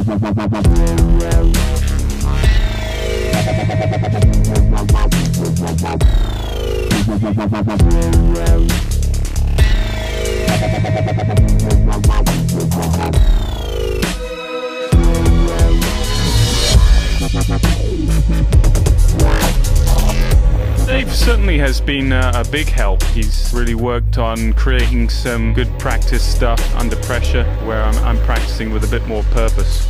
Dave certainly has been a big help. He's really worked on creating some good practice stuff under pressure, where I'm practicing with a bit more purpose.